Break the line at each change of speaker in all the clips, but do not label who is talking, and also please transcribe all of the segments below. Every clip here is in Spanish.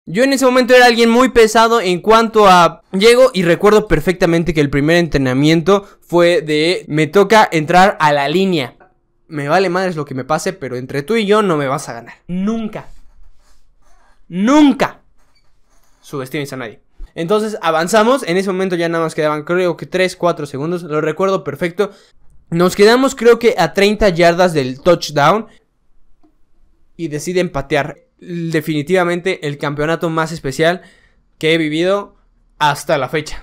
Yo en ese momento era alguien muy pesado en cuanto a... Llego y recuerdo perfectamente que el primer entrenamiento fue de... Me toca entrar a la línea. Me vale madres lo que me pase, pero entre tú y yo no me vas a ganar. Nunca. Nunca subestimes a nadie. Entonces avanzamos. En ese momento ya nada más quedaban creo que 3-4 segundos. Lo recuerdo perfecto. Nos quedamos creo que a 30 yardas del touchdown. Y deciden patear. Definitivamente el campeonato más especial que he vivido hasta la fecha.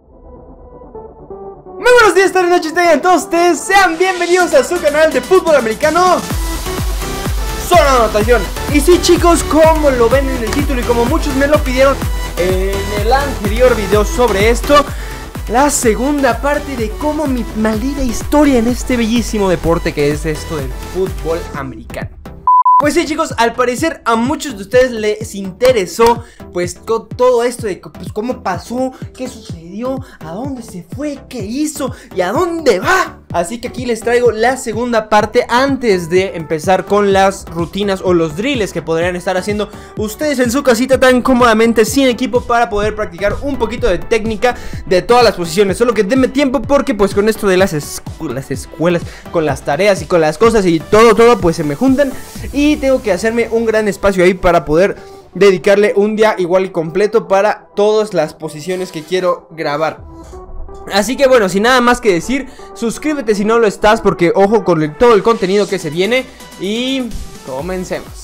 Muy buenos días, tardes, noches, tengan todos ustedes. Sean bienvenidos a su canal de fútbol americano Zona de Anotación. Y sí, chicos, como lo ven en el título y como muchos me lo pidieron en el anterior video sobre esto, la segunda parte de cómo mi maldita historia en este bellísimo deporte que es esto del fútbol americano. Pues sí, chicos, al parecer a muchos de ustedes les interesó pues todo esto de pues, cómo pasó, qué sucedió, a dónde se fue, qué hizo y a dónde va. Así que aquí les traigo la segunda parte antes de empezar con las rutinas o los drills que podrían estar haciendo ustedes en su casita tan cómodamente sin equipo para poder practicar un poquito de técnica de todas las posiciones. Solo que denme tiempo porque pues con esto de las escuelas, con las tareas y con las cosas y todo pues se me juntan y tengo que hacerme un gran espacio ahí para poder dedicarle un día igual y completo para todas las posiciones que quiero grabar. Así que bueno, sin nada más que decir, suscríbete si no lo estás porque ojo con todo el contenido que se viene y comencemos.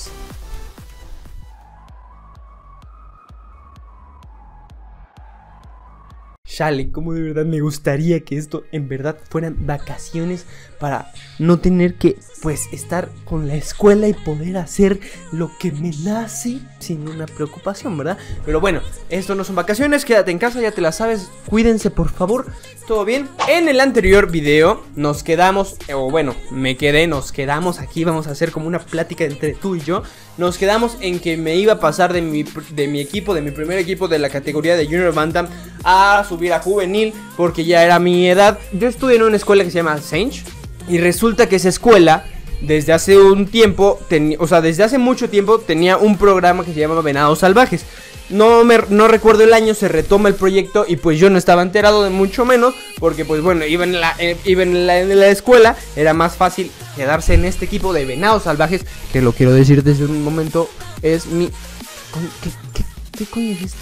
Chale, como de verdad me gustaría que esto en verdad fueran vacaciones para no tener que pues estar con la escuela y poder hacer lo que me nace sin una preocupación, ¿verdad? Pero bueno, esto no son vacaciones, quédate en casa, ya te la sabes, cuídense por favor, ¿todo bien? En el anterior video nos quedamos, o bueno, nos quedamos aquí, vamos a hacer como una plática entre tú y yo. Nos quedamos en que me iba a pasar de mi primer equipo de la categoría de Junior Bantam a subir a juvenil porque ya era mi edad. Yo estudié en una escuela que se llama Saint y resulta que esa escuela desde hace un tiempo, desde hace mucho tiempo tenía un programa que se llamaba Venados Salvajes. No recuerdo el año, se retoma el proyecto y pues yo no estaba enterado de mucho menos porque pues bueno, iba en la escuela, era más fácil quedarse en este equipo de Venados Salvajes, que lo quiero decir desde un momento, es mi... ¿Qué coño es esto?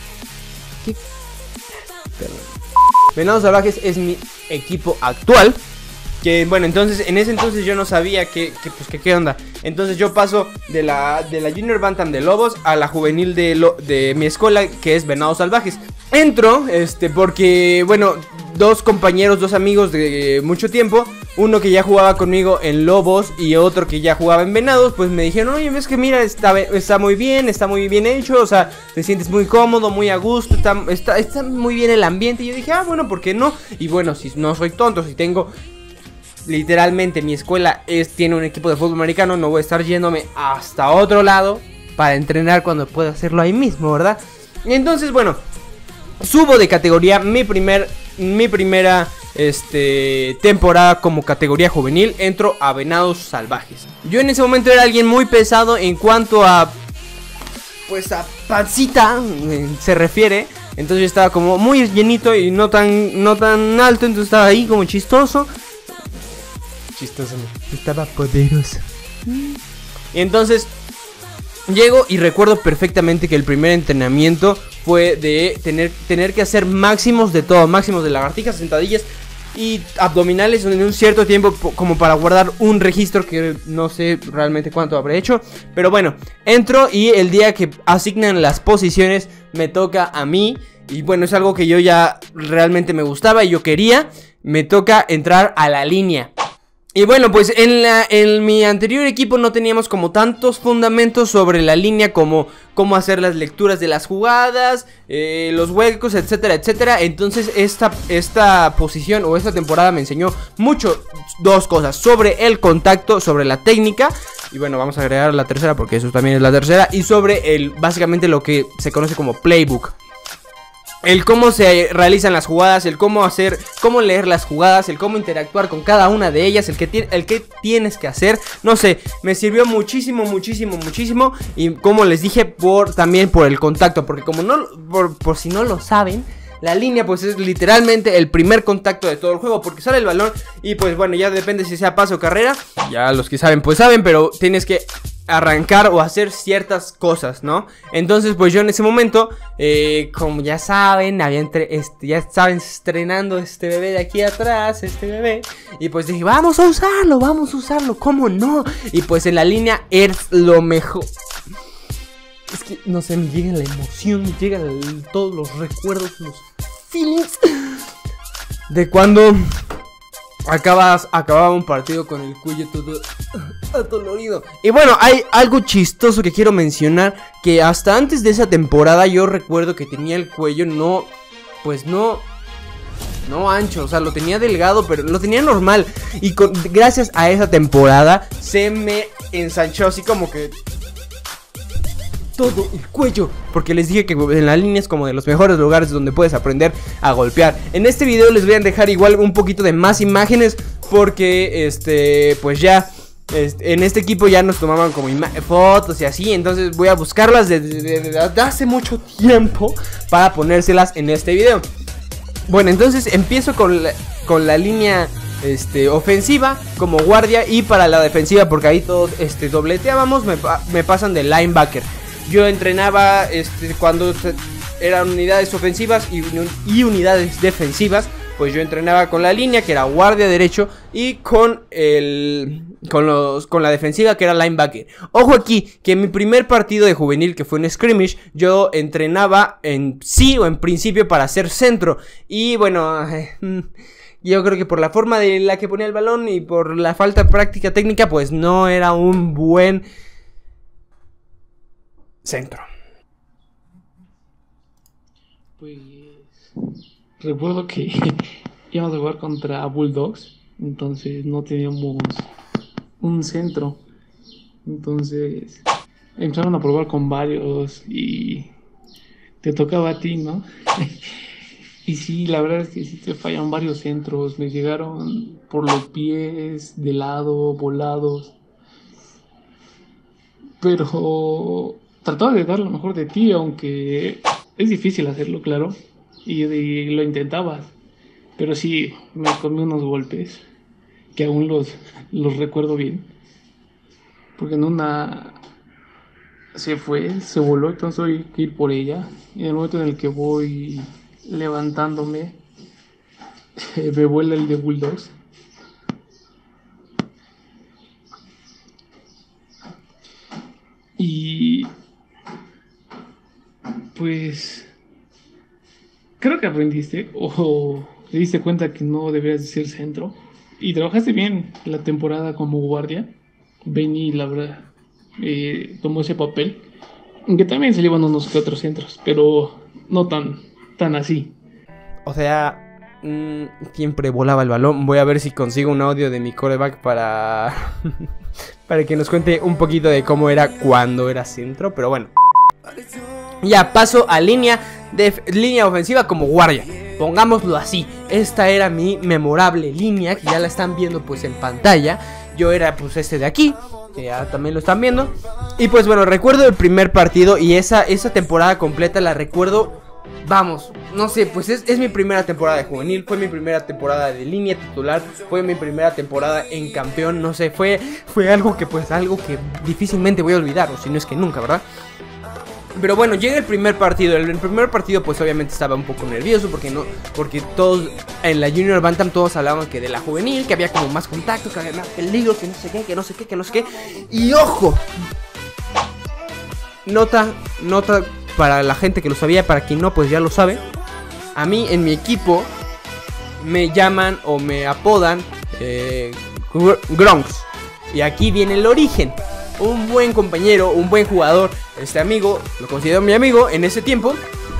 Perdón. Venados Salvajes es mi equipo actual. Que bueno, entonces en ese entonces yo no sabía qué onda. Entonces yo paso de la Junior Bantam de Lobos a la juvenil de mi escuela, que es Venados Salvajes. Entro, porque bueno, dos amigos de mucho tiempo, uno que ya jugaba conmigo en Lobos y otro que ya jugaba en Venados, pues me dijeron, oye, ves que mira, está muy bien hecho, o sea, te sientes muy cómodo, muy a gusto, está muy bien el ambiente. Y yo dije, bueno, ¿por qué no? Y bueno, si no soy tonto, si tengo... Literalmente mi escuela tiene un equipo de fútbol americano, no voy a estar yéndome hasta otro lado para entrenar cuando puedo hacerlo ahí mismo, ¿verdad? Y entonces, bueno, subo de categoría mi primera temporada como categoría juvenil, entro a Venados Salvajes. Yo en ese momento era alguien muy pesado en cuanto a pues a pancita se refiere. Entonces yo estaba como muy llenito y no tan alto, entonces estaba ahí como chistoso, estaba poderoso. Y entonces llego y recuerdo perfectamente que el primer entrenamiento fue de tener que hacer máximos de todo, máximos de lagartijas, sentadillas y abdominales en un cierto tiempo como para guardar un registro que no sé realmente cuánto habré hecho. Pero bueno, entro y el día que asignan las posiciones me toca a mí. Y bueno, es algo que yo ya realmente me gustaba y yo quería. Me toca entrar a la línea. Y bueno, pues en mi anterior equipo no teníamos como tantos fundamentos sobre la línea como cómo hacer las lecturas de las jugadas, los huecos, etcétera, etcétera. Entonces esta posición o esta temporada me enseñó mucho dos cosas: sobre el contacto, sobre la técnica. Y bueno, vamos a agregar la tercera porque eso también es la tercera. Y sobre básicamente lo que se conoce como playbook. el cómo se realizan las jugadas, el cómo leer las jugadas, el cómo interactuar con cada una de ellas, el que tienes que hacer. No sé, me sirvió muchísimo. Y como les dije, también por el contacto, porque como no, por si no lo saben, la línea pues es literalmente el primer contacto de todo el juego, porque sale el balón y pues bueno, ya depende si sea pase o carrera. Ya los que saben pues saben, pero tienes que arrancar o hacer ciertas cosas, ¿no? Entonces pues yo en ese momento, como ya saben, ya estaban estrenando este bebé de aquí atrás, y pues dije, vamos a usarlo, ¿cómo no? Y pues en la línea es lo mejor. Es que, no sé, me llega la emoción, me llegan todos los recuerdos, los feelings de cuando acababa un partido con el cuello todo adolorido. Y bueno, hay algo chistoso que quiero mencionar, que hasta antes de esa temporada yo recuerdo que tenía el cuello no ancho, o sea, lo tenía delgado, pero lo tenía normal. Y gracias a esa temporada se me ensanchó así como que todo el cuello, porque les dije que en la línea es como de los mejores lugares donde puedes aprender a golpear. En este video les voy a dejar igual un poquito de más imágenes, porque pues ya en este equipo ya nos tomaban como fotos y así. Entonces voy a buscarlas desde hace mucho tiempo para ponérselas en este video. Bueno, entonces empiezo con la línea ofensiva como guardia, y para la defensiva, porque ahí todos dobleteábamos, me pasan de linebacker. Yo entrenaba cuando eran unidades ofensivas y unidades defensivas, pues yo entrenaba con la línea, que era guardia derecho, y con la defensiva, que era linebacker. Ojo aquí, que en mi primer partido de juvenil, que fue en scrimmage, yo entrenaba en principio para ser centro. Y bueno, yo creo que por la forma de la que ponía el balón y por la falta de práctica técnica, pues no era un buen centro.
Pues recuerdo que íbamos a jugar contra Bulldogs, entonces no teníamos un centro. Entonces empezaron a probar con varios y te tocaba a ti, ¿no? Y sí, la verdad es que sí te fallan varios centros. Me llegaron por los pies, de lado, volados. Pero trataba de dar lo mejor de ti, aunque es difícil hacerlo, claro. Y lo intentabas. Pero sí, me comí unos golpes que aún los recuerdo bien. Porque en una se voló, entonces tuve que ir por ella. Y en el momento en el que voy levantándome, me vuela el de Bulldogs. Y pues creo que aprendiste o te diste cuenta que no deberías de ser centro. Y trabajaste bien la temporada como guardia. Benny, la verdad, tomó ese papel. Aunque también se le iban unos que otros centros, pero no tan así.
O sea, siempre volaba el balón. Voy a ver si consigo un audio de mi quarterback para que nos cuente un poquito de cómo era cuando era centro. Pero bueno, ya paso a línea ofensiva como guardia. Pongámoslo así. Esta era mi memorable línea, que ya la están viendo pues en pantalla. Yo era pues de aquí, que ya también lo están viendo. Y pues bueno, recuerdo el primer partido y esa temporada completa la recuerdo. Vamos, no sé, pues es mi primera temporada de juvenil. Fue mi primera temporada de línea titular. Fue mi primera temporada en campeón. No sé, fue algo que difícilmente voy a olvidar, o si no es que nunca, ¿verdad? Pero bueno, llega el primer partido. El primer partido pues obviamente estaba un poco nervioso, porque todos en la Junior Bantam todos hablaban que de la juvenil, que había como más contacto, que había más peligro, que no sé qué. Y ojo, nota para la gente que lo sabía, para quien no pues ya lo sabe. A mí en mi equipo me llaman o me apodan Gronks. Y aquí viene el origen. Un buen compañero, un buen jugador, este amigo, lo considero mi amigo en ese tiempo.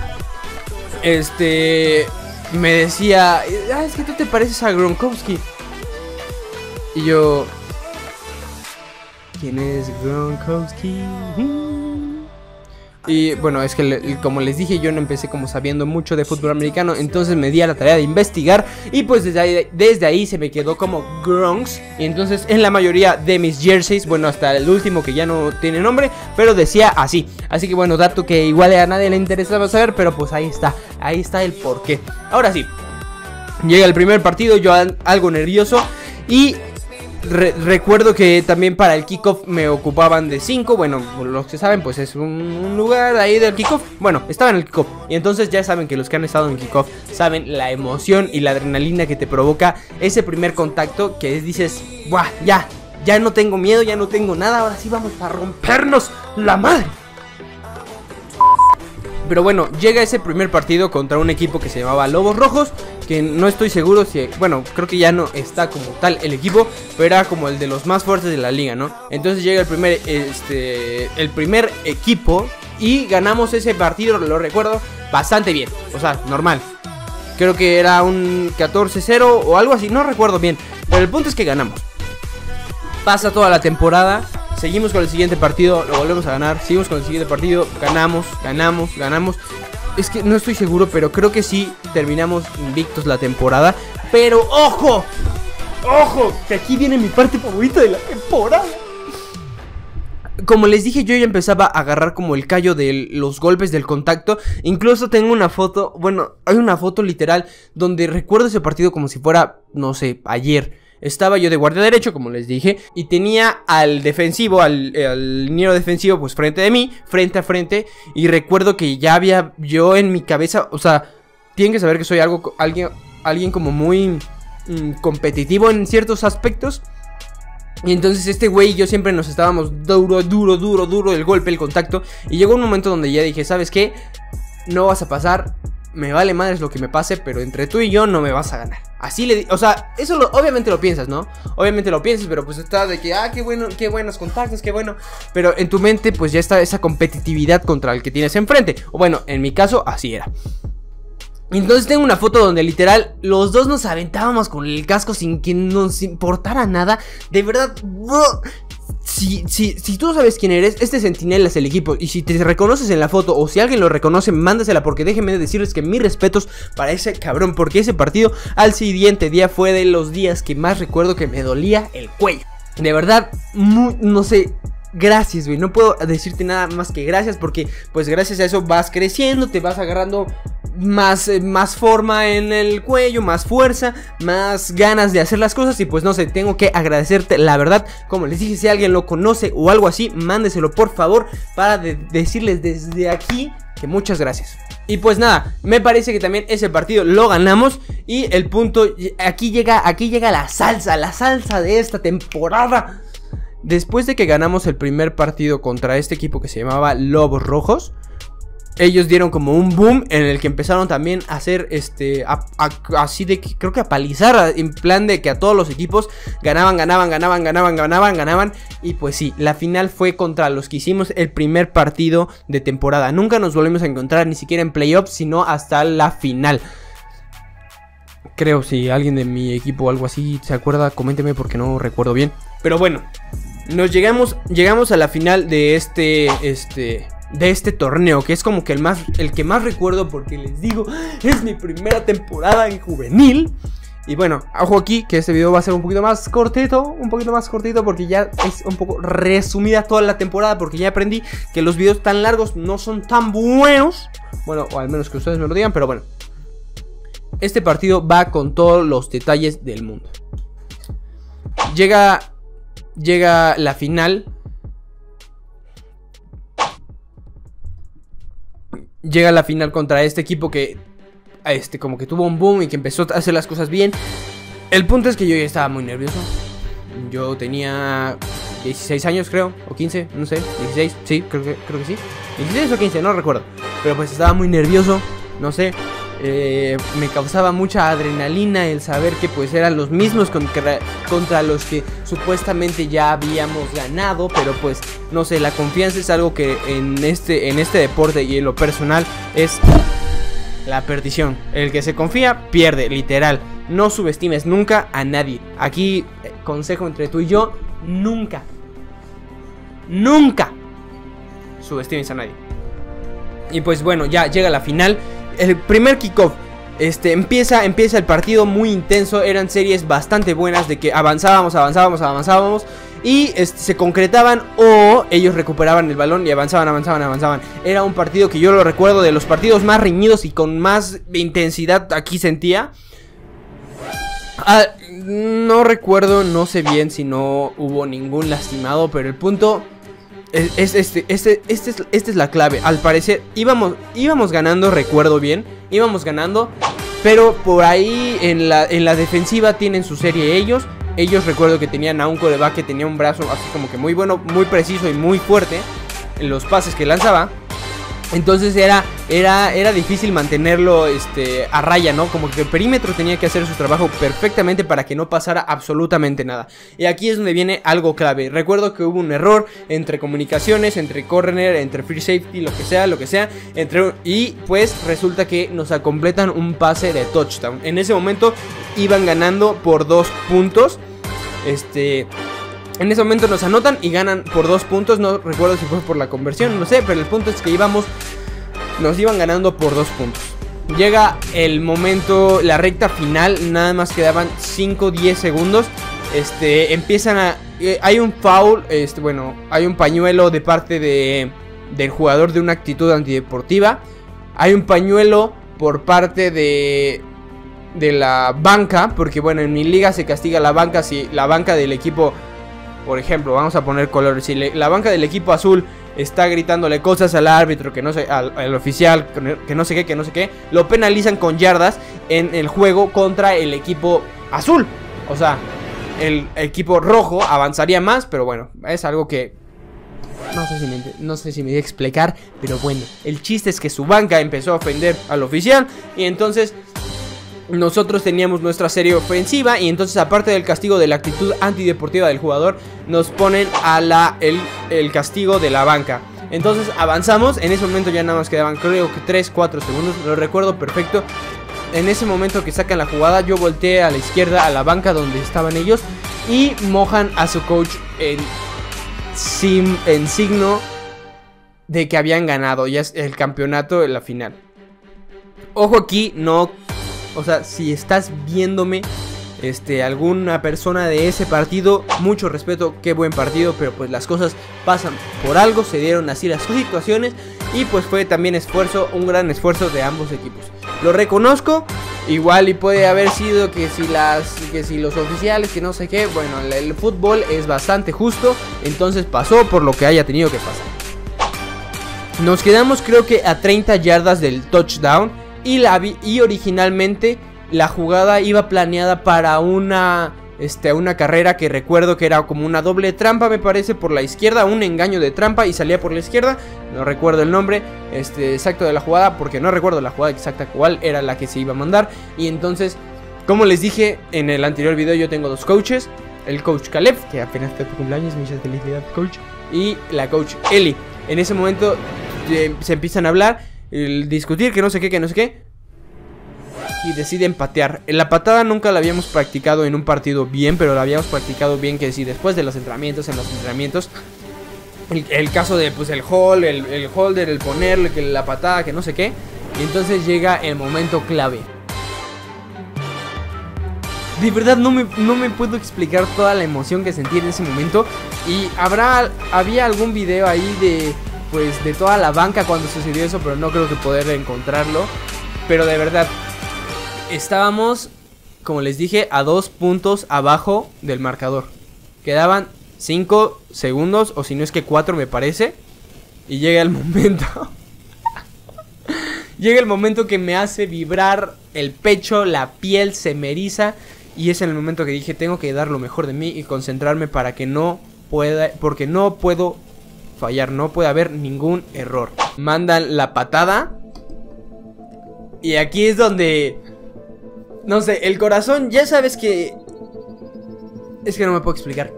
Me decía, es que tú te pareces a Gronkowski. Y yo, ¿quién es Gronkowski? Y bueno, es que como les dije, yo no empecé como sabiendo mucho de fútbol americano. Entonces me di a la tarea de investigar. Y pues desde ahí se me quedó como Gronks. Y entonces en la mayoría de mis jerseys, bueno, hasta el último que ya no tiene nombre, pero decía así. Así que bueno, dato que igual a nadie le interesaba saber, pero pues ahí está el porqué. Ahora sí, llega el primer partido, yo algo nervioso. Y recuerdo que también para el kickoff me ocupaban de 5. Bueno, los que saben, pues es un lugar ahí del kickoff. Bueno, estaba en el kickoff. Y entonces ya saben que los que han estado en el kickoff saben la emoción y la adrenalina que te provoca ese primer contacto. Que dices, ¡buah! Ya no tengo miedo, ya no tengo nada. Ahora sí vamos a rompernos la madre. Pero bueno, llega ese primer partido contra un equipo que se llamaba Lobos Rojos, que no estoy seguro si... Bueno, creo que ya no está como tal el equipo, pero era como el de los más fuertes de la liga, ¿no? Entonces llega el primer equipo y ganamos ese partido, lo recuerdo bastante bien. O sea, normal. Creo que era un 14-0 o algo así, no recuerdo bien. Pero el punto es que ganamos. Pasa toda la temporada. Seguimos con el siguiente partido, lo volvemos a ganar. Seguimos con el siguiente partido, ganamos. Es que no estoy seguro, pero creo que sí terminamos invictos la temporada. Pero ¡ojo! Que aquí viene mi parte favorita de la temporada. Como les dije, yo ya empezaba a agarrar como el callo de los golpes del contacto. Incluso tengo una foto, bueno, hay una foto literal donde recuerdo ese partido como si fuera, no sé, ayer. Estaba yo de guardia derecho, como les dije, y tenía al defensivo, al liniero defensivo, pues frente de mí, frente a frente. Y recuerdo que ya había yo en mi cabeza, o sea, tienen que saber que soy alguien como muy competitivo en ciertos aspectos. Y entonces este güey y yo siempre nos estábamos duro el golpe, el contacto. Y llegó un momento donde ya dije, ¿sabes qué? No vas a pasar. Me vale madres lo que me pase, pero entre tú y yo no me vas a ganar. Así le di, o sea, eso obviamente lo piensas, ¿no? Obviamente lo piensas, pero pues está de que, qué bueno, qué buenos contactos, qué bueno. Pero en tu mente pues ya está esa competitividad contra el que tienes enfrente. O bueno, en mi caso así era. Entonces tengo una foto donde literal los dos nos aventábamos con el casco sin que nos importara nada. De verdad, bro. Si tú sabes quién eres, este centinela es el equipo. Y si te reconoces en la foto o si alguien lo reconoce, mándasela, porque déjenme decirles que mis respetos para ese cabrón. Porque ese partido al siguiente día fue de los días que más recuerdo que me dolía el cuello. De verdad, no sé, gracias, güey. No puedo decirte nada más que gracias, porque pues gracias a eso vas creciendo, te vas agarrando más forma en el cuello, más fuerza, más ganas de hacer las cosas. Y pues no sé, tengo que agradecerte, la verdad. Como les dije, si alguien lo conoce o algo así, mándeselo por favor, para decirles desde aquí que muchas gracias. Y pues nada, me parece que también ese partido lo ganamos. Y el punto, aquí llega la salsa de esta temporada. Después de que ganamos el primer partido contra este equipo que se llamaba Lobos Rojos, ellos dieron como un boom en el que empezaron también a hacer así de que creo que a palizar, en plan de que a todos los equipos ganaban. Y pues sí, la final fue contra los que hicimos el primer partido de temporada. Nunca nos volvimos a encontrar ni siquiera en playoffs, sino hasta la final. Creo, si alguien de mi equipo o algo así se acuerda, coménteme porque no recuerdo bien. Pero bueno, llegamos a la final de este torneo, que es como que el que más recuerdo, porque les digo, es mi primera temporada en juvenil. Y bueno, ojo aquí que este video va a ser un poquito más cortito, porque ya es un poco resumida toda la temporada, porque ya aprendí que los videos tan largos no son tan buenos. Bueno, o al menos que ustedes me lo digan, pero bueno. Este partido va con todos los detalles del mundo. Llega la final. Llega la final contra este equipo que como que tuvo un boom y que empezó a hacer las cosas bien. El punto es que yo ya estaba muy nervioso. Yo tenía 16 años, creo, o 15, no sé, 16, sí, creo que sí. 16 o 15, no recuerdo. Pero pues estaba muy nervioso, no sé. Me causaba mucha adrenalina el saber que pues eran los mismos contra los que supuestamente ya habíamos ganado. Pero pues no sé, la confianza es algo que en este deporte y en lo personal es la perdición. El que se confía pierde, literal. No subestimes nunca a nadie. Aquí, consejo entre tú y yo, nunca subestimes a nadie. Y pues bueno, ya llega la final. El primer kickoff. Empieza el partido muy intenso. Eran series bastante buenas de que avanzábamos y se concretaban o ellos recuperaban el balón y avanzaban. Era un partido que yo lo recuerdo de los partidos más reñidos y con más intensidad aquí sentía. No recuerdo, no sé bien si no hubo ningún lastimado, pero el punto esta es la clave. Al parecer íbamos ganando, recuerdo bien, íbamos ganando, pero por ahí en la defensiva tienen su serie ellos recuerdo que tenían a un quarterback que tenía un brazo así como que muy bueno, muy preciso y muy fuerte en los pases que lanzaba. Entonces era difícil mantenerlo a raya, ¿no? Como que el perímetro tenía que hacer su trabajo perfectamente para que no pasara absolutamente nada. Y aquí es donde viene algo clave. Recuerdo que hubo un error entre comunicaciones, entre corner, entre free safety, lo que sea, y pues resulta que nos completan un pase de touchdown. En ese momento iban ganando por 2 puntos. En ese momento nos anotan y ganan por 2 puntos. No recuerdo si fue por la conversión, no sé, pero el punto es que nos iban ganando por 2 puntos. Llega el momento, la recta final, nada más quedaban 5-10 segundos. Hay un foul, hay un pañuelo de parte del jugador de una actitud antideportiva. Hay un pañuelo por parte de la banca, porque bueno, en mi liga se castiga la banca si la banca del equipo... Por ejemplo, vamos a poner colores. Si la banca del equipo azul está gritándole cosas al árbitro, al oficial, que no sé qué, lo penalizan con yardas en el juego contra el equipo azul. O sea, el equipo rojo avanzaría más, pero bueno, es algo que no sé si me voy a explicar, pero bueno, el chiste es que su banca empezó a ofender al oficial y entonces... Nosotros teníamos nuestra serie ofensiva y entonces aparte del castigo de la actitud antideportiva del jugador, nos ponen el castigo de la banca. Entonces avanzamos, en ese momento ya nada más quedaban creo que 3-4 segundos, lo recuerdo perfecto. En ese momento que sacan la jugada yo volteé a la izquierda a la banca donde estaban ellos y mojan a su coach en signo de que habían ganado ya el campeonato en la final. Ojo aquí, no... O sea, si estás viéndome, alguna persona de ese partido, mucho respeto, qué buen partido, pero pues las cosas pasan por algo, se dieron así las situaciones y pues fue también un gran esfuerzo de ambos equipos. Lo reconozco, igual y puede haber sido que si los oficiales, que no sé qué, bueno, el fútbol es bastante justo, entonces pasó por lo que haya tenido que pasar. Nos quedamos creo que a 30 yardas del touchdown. Y originalmente la jugada iba planeada para una carrera que recuerdo que era como una doble trampa, me parece, por la izquierda, un engaño de trampa y salía por la izquierda. No recuerdo el nombre exacto de la jugada, porque no recuerdo la jugada exacta cuál era la que se iba a mandar. Y entonces, como les dije en el anterior video, yo tengo 2 coaches. El coach Caleb, que apenas fue tu cumpleaños, muchas felicidades coach. Y la coach Eli. En ese momento se empiezan a hablar, discutir, que no sé qué, y deciden patear. La patada nunca la habíamos practicado en un partido bien, pero la habíamos practicado bien, que si después de los entrenamientos, el caso de pues el holder, el ponerle, que la patada, que no sé qué. Y entonces llega el momento clave. De verdad no me puedo explicar toda la emoción que sentí en ese momento. Y había algún video ahí de toda la banca cuando sucedió eso, pero no creo que poder encontrarlo. Pero de verdad, estábamos, como les dije, a 2 puntos abajo del marcador. Quedaban 5 segundos, o si no es que 4 me parece. Y llega el momento. Llega el momento que me hace vibrar el pecho, la piel se me eriza. Y es en el momento que dije, tengo que dar lo mejor de mí y concentrarme para que porque no puedo fallar, no puede haber ningún error. Mandan la patada. Y aquí es donde, no sé, el corazón, ya sabes que... Es que no me puedo explicar.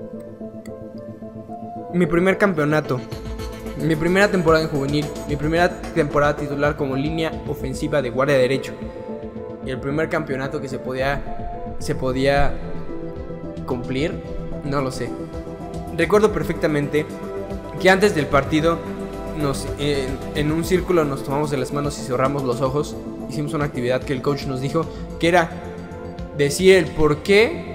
Mi primer campeonato, mi primera temporada en juvenil, mi primera temporada titular como línea ofensiva de guardia derecho. Y el primer campeonato que se podía cumplir, no lo sé. Recuerdo perfectamente que antes del partido en un círculo nos tomamos de las manos y cerramos los ojos. Hicimos una actividad que el coach nos dijo, que era decir el por qué.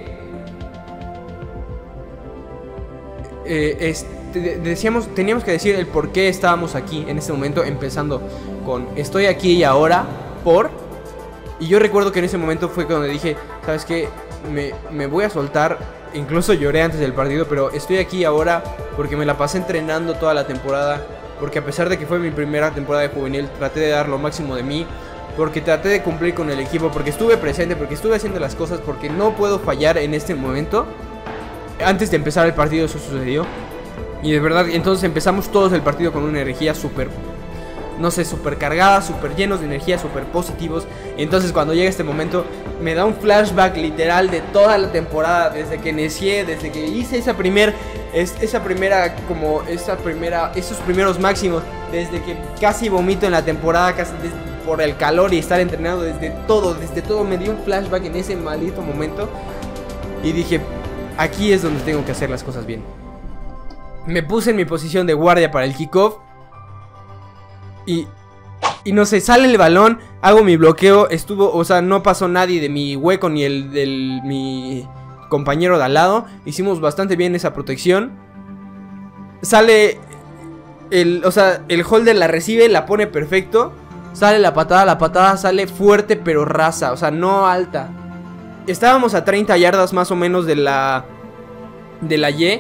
Teníamos que decir el por qué estábamos aquí en ese momento, empezando con estoy aquí y ahora por. Y yo recuerdo que en ese momento fue cuando dije, ¿sabes qué? Me voy a soltar. Incluso lloré antes del partido, pero estoy aquí ahora porque me la pasé entrenando toda la temporada. Porque a pesar de que fue mi primera temporada de juvenil, traté de dar lo máximo de mí. Porque traté de cumplir con el equipo, porque estuve presente, porque estuve haciendo las cosas, porque no puedo fallar en este momento. Antes de empezar el partido eso sucedió. Y de verdad, entonces empezamos todos el partido con una energía súper, no sé, súper cargada, súper llenos de energía, súper positivos. Y entonces cuando llega este momento, me da un flashback literal de toda la temporada. Desde que inicié, desde que hice esos primeros máximos. Desde que casi vomito en la temporada, por el calor y estar entrenando. Desde todo me dio un flashback en ese maldito momento. Y dije, aquí es donde tengo que hacer las cosas bien. Me puse en mi posición de guardia para el kickoff. Y no sé, sale el balón, hago mi bloqueo, no pasó nadie de mi hueco ni el de mi compañero de al lado. Hicimos bastante bien esa protección. Sale el holder la recibe, la pone perfecto. Sale la patada sale fuerte pero rasa, o sea, no alta. Estábamos a 30 yardas más o menos de la Y.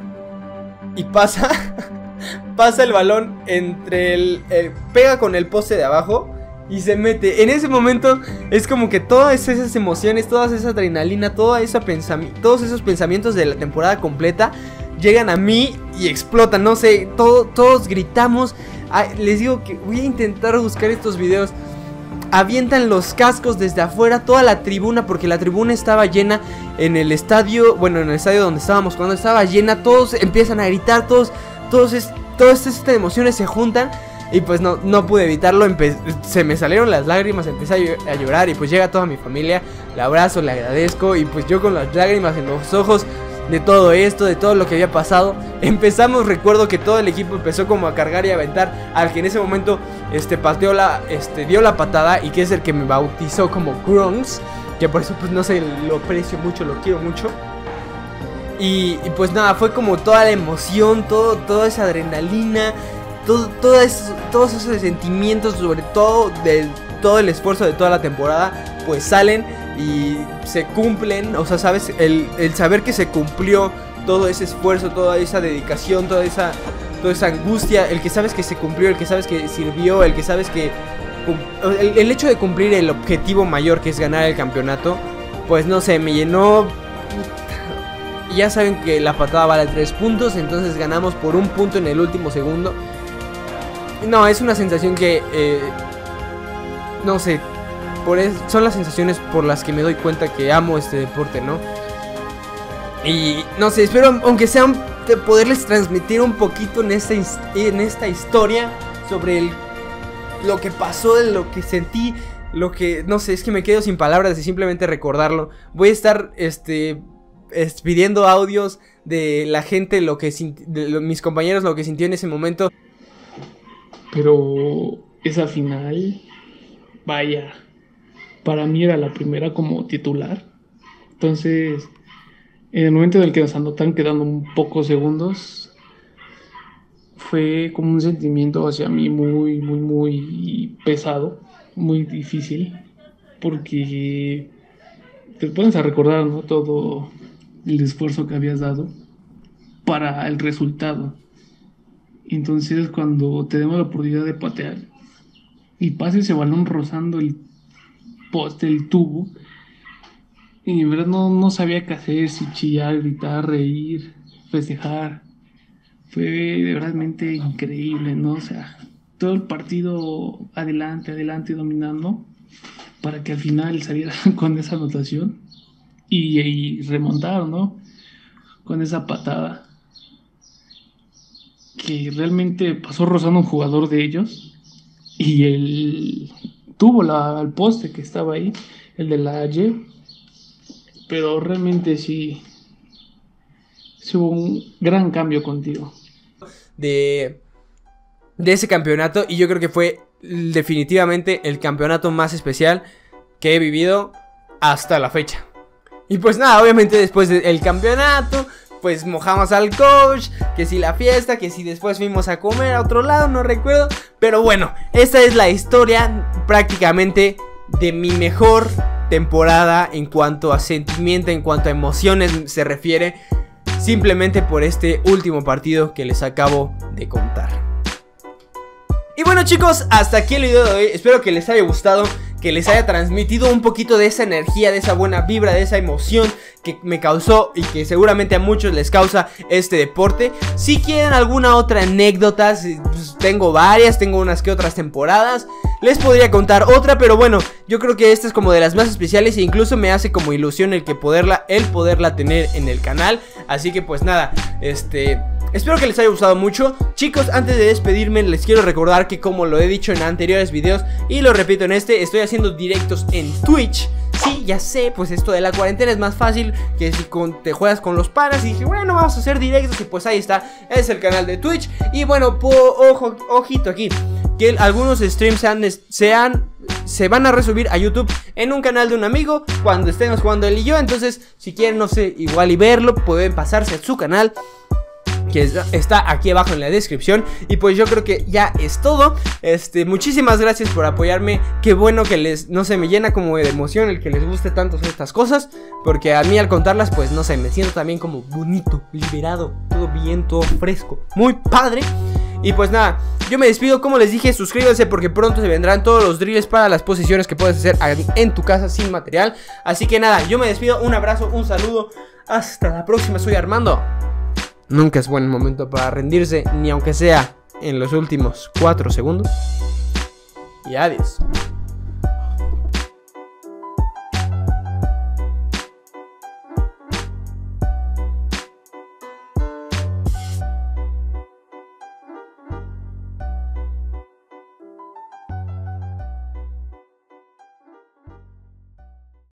Y pasa el balón entre pega con el poste de abajo y se mete. En ese momento es como que todas esas emociones, toda esa adrenalina, todos esos pensamientos de la temporada completa llegan a mí y explotan. No sé, todos gritamos. Les digo que voy a intentar buscar estos videos. Avientan los cascos desde afuera, toda la tribuna, porque la tribuna estaba llena en el estadio. Bueno, en el estadio donde estábamos, cuando estaba llena, todos empiezan a gritar, todas estas emociones se juntan. Y pues no pude evitarlo, se me salieron las lágrimas, empecé a llorar. Y pues llega toda mi familia, le abrazo, le agradezco. Y pues yo con las lágrimas en los ojos de todo esto, de todo lo que había pasado, recuerdo que todo el equipo empezó como a cargar y a aventar al que en ese momento dio la patada, y que es el que me bautizó como Grunts, que por eso pues no sé, lo aprecio mucho, lo quiero mucho. Y pues nada, fue como toda la emoción, toda esa adrenalina, todos esos sentimientos, sobre todo de todo el esfuerzo de toda la temporada, pues salen y se cumplen. O sea, sabes, el saber que se cumplió todo ese esfuerzo, toda esa dedicación, toda esa angustia, el que sabes que se cumplió, el que sabes que sirvió, el que sabes que el hecho de cumplir el objetivo mayor, que es ganar el campeonato, pues no sé, me llenó. Ya saben que la patada vale 3 puntos, entonces ganamos por 1 punto en el último segundo. No, es una sensación que no sé, son las sensaciones por las que me doy cuenta que amo este deporte, ¿no? Y no sé, espero, aunque sea, poderles transmitir un poquito en esta historia sobre lo que pasó, lo que sentí, lo que, no sé, es que me quedo sin palabras de simplemente recordarlo. Voy a estar pidiendo audios de la gente, mis compañeros, lo que sintió en ese momento.
Pero esa final, vaya, para mí era la primera como titular. Entonces, en el momento en el que nos anotan quedando un pocos segundos, fue como un sentimiento hacia mí muy, muy, muy pesado, muy difícil, porque te pones a recordar, ¿no?, todo el esfuerzo que habías dado para el resultado. Entonces, cuando tenemos la oportunidad de patear y pasa ese balón rozando el poste, el tubo, y en verdad no sabía qué hacer, si chillar, gritar, reír, festejar. Fue realmente increíble, ¿no? O sea, todo el partido adelante, dominando, para que al final saliera con esa anotación y remontar, ¿no?, con esa patada que realmente pasó rozando un jugador de ellos, y él tuvo al poste que estaba ahí, el de la Y. Pero realmente sí hubo un gran cambio contigo.
De de ese campeonato. Y yo creo que fue definitivamente el campeonato más especial que he vivido hasta la fecha. Y pues nada, obviamente después del campeonato, pues mojamos al coach, que si la fiesta, que si después fuimos a comer a otro lado, no recuerdo. Pero bueno, esta es la historia prácticamente de mi mejor temporada en cuanto a sentimiento, en cuanto a emociones se refiere, simplemente por este último partido que les acabo de contar. Y bueno, chicos, hasta aquí el video de hoy. Espero que les haya gustado, que les haya transmitido un poquito de esa energía, de esa buena vibra, de esa emoción que me causó y que seguramente a muchos les causa este deporte. Si quieren alguna otra anécdota, pues tengo varias, tengo unas que otras temporadas, les podría contar otra, pero bueno, yo creo que esta es como de las más especiales e incluso me hace como ilusión el poderla tener en el canal. Así que pues nada, espero que les haya gustado mucho. Chicos, antes de despedirme les quiero recordar que, como lo he dicho en anteriores videos y lo repito en este, estoy haciendo directos en Twitch. Sí, ya sé, pues esto de la cuarentena es más fácil que si te juegas con los panas. Y dije, bueno, vamos a hacer directos. Y pues ahí está, es el canal de Twitch. Y bueno, ojito aquí, que algunos streams se van a resubir a YouTube en un canal de un amigo cuando estemos jugando él y yo. Entonces, si quieren, no sé, igual y verlo, pueden pasarse a su canal, que está aquí abajo en la descripción. Y pues yo creo que ya es todo. Muchísimas gracias por apoyarme. Qué bueno que no sé, me llena como de emoción el que les guste tanto estas cosas, porque a mí al contarlas, pues no sé, me siento también como bonito, liberado, todo bien, todo fresco, muy padre. Y pues nada, yo me despido. Como les dije, suscríbanse porque pronto se vendrán todos los drills para las posiciones que puedes hacer en tu casa sin material. Así que nada, yo me despido, un abrazo, un saludo, hasta la próxima. Soy Armando. Nunca es buen momento para rendirse, ni aunque sea en los últimos 4 segundos. Y adiós.